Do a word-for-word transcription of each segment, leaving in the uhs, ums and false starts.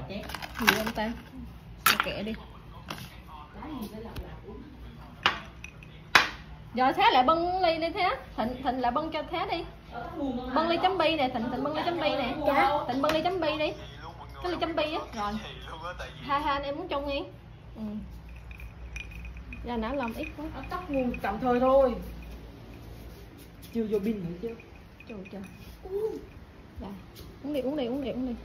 Gì ông ta? Kệ đi. Rồi thế lại bưng ly đi thế. Thịnh Thịnh lại bưng cho thế đi. Bưng ly chấm bi nè, Thịnh Thịnh bưng ly chấm bi nè. Thịnh bưng ly chấm bi đi. Cái ly chấm bi á. Rồi. Hai hai anh em muốn chung đi. Ừ. Ra nã lòng ít quá. Tóc nguồn tạm thời thôi. Chưa vô pin nữa chứ. Trời trời. Đây. Uống đi, uống đi, uống đi, uống đi.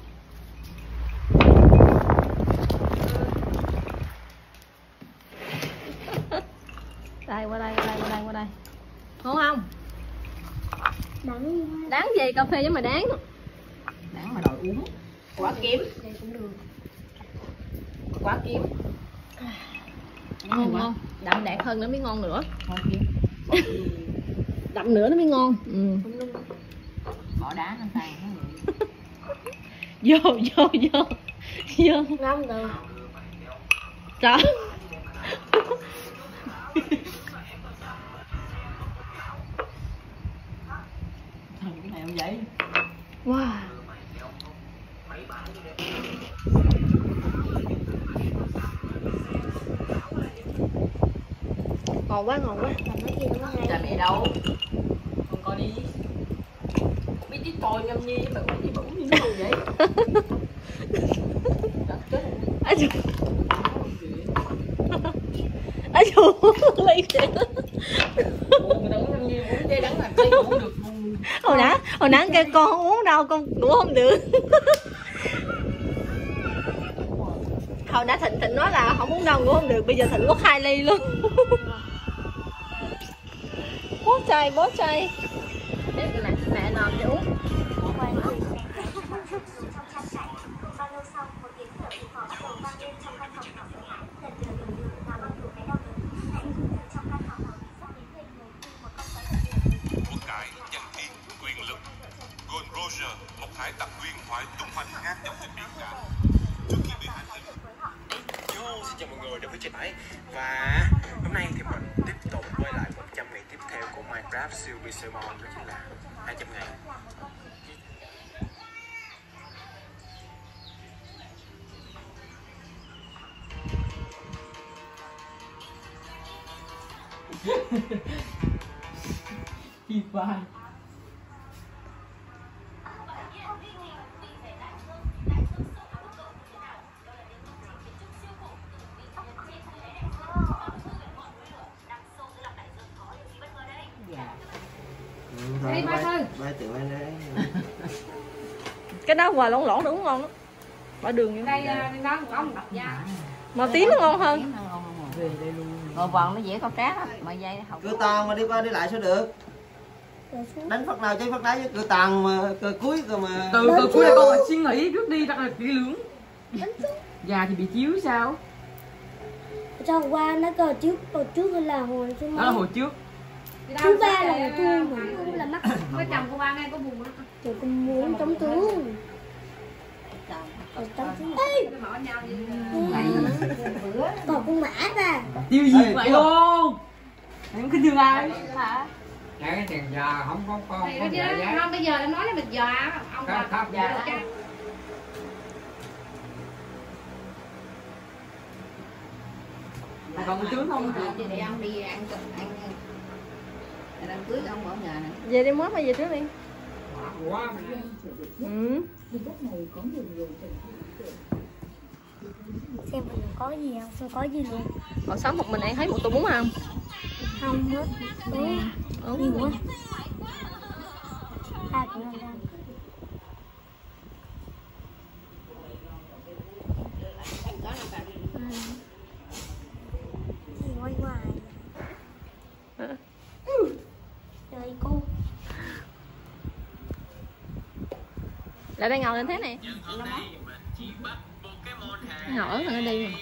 Đây, qua đây, qua đây, qua đây, qua đây. Ngon không? Đáng Đáng gì, cà phê với mà đáng. Đáng mà đòi uống. Quả kiếm. đây cũng được. Quả kiếm. Ngon không? Đậm đạn hơn nữa mới ngon nữa. Quả kiếm. Đậm nữa nó mới ngon. Ừ. Bỏ đá lên tay. Vô, vô, vô. Vô. Ngon được. Trời. Cái này không vậy. Wow. Ngon quá, ngon quá. Làm cái gì nó hay. Cha mẹ đâu? Con coi đi. Biết tí tôi ngâm nhi mà uống gì mà uống như thế nào vậy? Ấy dù. Ấy dù. Ly kìa. Ủa, người ta uống ngâm nhi uống chai đắng là cây uống được. Hồi nãy, hồi nãy kêu con không uống đâu, con cũng không được. Hồi nãy Thịnh Thịnh nói là không uống đâu cũng không được, bây giờ Thịnh uống hai ly luôn. Bó chay, bó chay. Để mẹ, mẹ nòm cho uống. Của cải, danh thiên, quyền lực. Gold Roger, một hải tặc huyền thoại tung hoành ngang dọc trên biển cả. Trước khi bị hành hình. Yo, xin chào mọi người đến với Trái. Và hôm nay thì mình tiếp tục quay lại một trăm ngày tiếp theo của Minecraft Series Sermon, đó chính là hai trăm ngày. Chi phai. Đi ba Thư. Ba tự anh đấy. Cái đó quà lỏng lỏng đúng ngon đó. Bỏ đường vô. Đây đó có một đập da. Màu tím nó ngon hơn. Về đây luôn. Ngồi vòng nó dễ câu cá đó. Mà dây học. Cửa tàn mà đi qua đi lại sao được? Đánh phát nào chơi phát đá với cửa tàn mà cờ cuối cơ mà. Từ từ cuối đây con phải suy nghĩ trước đi rất là kỹ lưỡng. Già thì bị chiếu sao? Cho qua nó cờ trước, cờ trước hay là hồi thứ Đó là hồi trước. thứ ba là hồi tôi mà không là mắc. Cái chồng của ba nghe có buồn không? Trời con muốn chống tướng. Ê! Còn con mã ra. Tiêu diệt vậy luôn. Em cứ thương ai? Cái tiền già không có con Thì không chứ, dạy giá. không bây giờ em nói là mình giờ ông Khắp khắp giá. Còn một tướng không? Thì để ông đi ăn ăn ăn ăn cưới ông ở nhà này. Về đi mốt mà về trước đi. Quá. Ừ. Xem mình có gì không? Không có gì luôn. Còn sống một mình ăn thấy một tô bún không? Không hết. Ừ. Ừ. Đi nữa. À, cũng là đang. Gì quay hoài. Trời cô. Lại đây ngồi lên thế này. Ngồi ở đây rồi.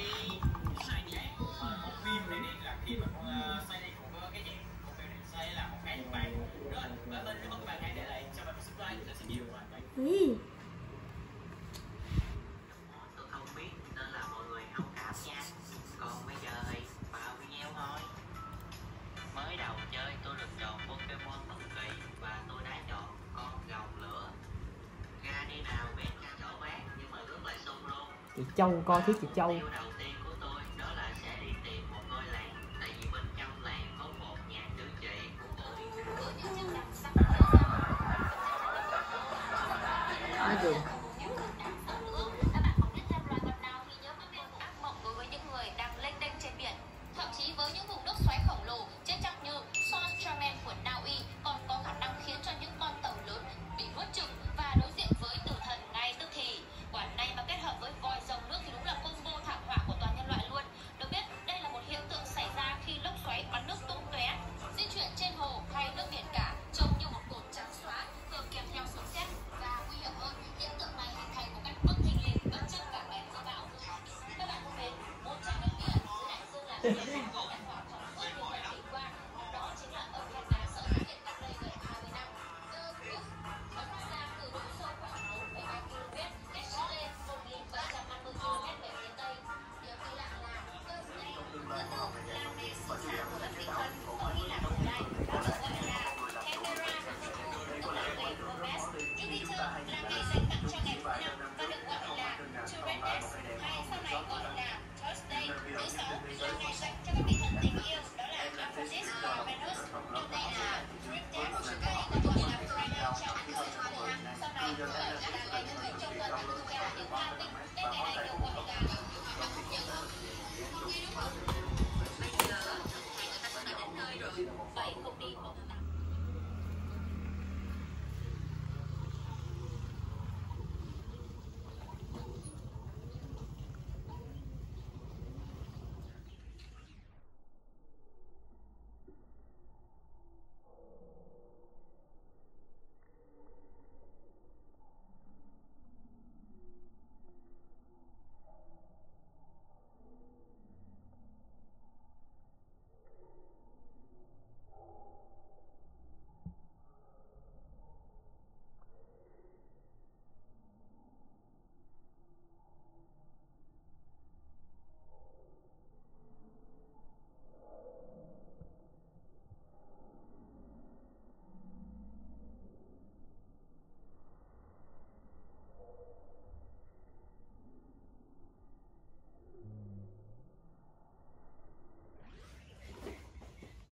Ừ. Tôi không biết nên là mọi người thông cảm nha. Còn bây giờ thì vào video thôi. Mới đầu chơi tôi được chọn Pokemon bất kỳ và tôi đã chọn con gầu lửa. Ra đi nào bén ra chỗ bán nhưng mà rước lại xung luôn. Chị Châu coi thứ chị Châu. Điều đầu tiên của tôi đó là sẽ đi tìm một ngôi làng, tại vì bên trong làng có một nhà chữa trị của bộ Nói chung Các bạn có biết thêm loài vật nào thì nhớ mang đến ác mộng đối với những người đang lênh đênh trên biển. Thậm chí với những vùng nước xoáy khổng lồ, chết chóc như Sostramen của Na Uy còn có khả năng khiến cho những con tàu lớn bị nuốt chửng và đối diện với tử thần ngay tức thì. Quả này mà kết hợp với vòi rồng nước thì đúng là combo thảm họa của toàn nhân loại luôn. Được biết, đây là một hiện tượng xảy ra khi lốc xoáy bắn nước tung tóe, di chuyển trên hồ hay nước biển cả, trông như một cột trắng xóa, thường kèm theo sấm sét. Và nguy hiểm hơn, hiện tượng này hình thành một cách bất thình lình bất chấp cả bèn mưa bão. Các bạn thân mến, một trong những bí ẩn dưới đại dương là hiện tượng của đất hỏa trong suốt nhiều thập kỷ qua, đó chính là ở khe đá sở xuất hiện cách đây gần hai mươi năm. Nó phát ra từ độ sâu khoảng bốn phẩy ba ki lô mét, cách Chile một nghìn ba trăm năm mươi ki lô mét về phía tây. Điều kỳ lạ là cơ này tự tưởng là nơi sinh sản của các tinh thần ở Hy Lạp cổ đại, nó được gọi là Hemera, tức là ngày Hermes. Jupiter là ngày dành tặng cho ngày thứ năm và được gọi là Turanus, hay sau này gọi là Thursday. Thứ sáu là ngày dành cho các vị thần tình yêu, đó là Aphrodite và Venus. Điều này là Triptych, hay còn gọi là Friday trong thời Hán, sau này gọi là